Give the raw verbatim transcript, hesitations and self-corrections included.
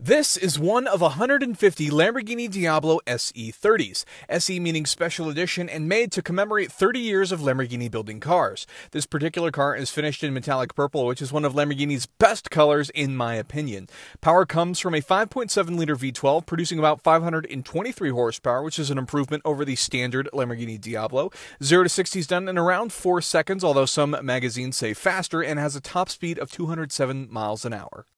This is one of one hundred fifty Lamborghini Diablo S E thirties, S E meaning special edition and made to commemorate thirty years of Lamborghini building cars. This particular car is finished in metallic purple, which is one of Lamborghini's best colors in my opinion. Power comes from a five point seven liter V twelve producing about five hundred twenty-three horsepower, which is an improvement over the standard Lamborghini Diablo. zero to sixty is done in around four seconds, although some magazines say faster, and has a top speed of two hundred seven miles an hour.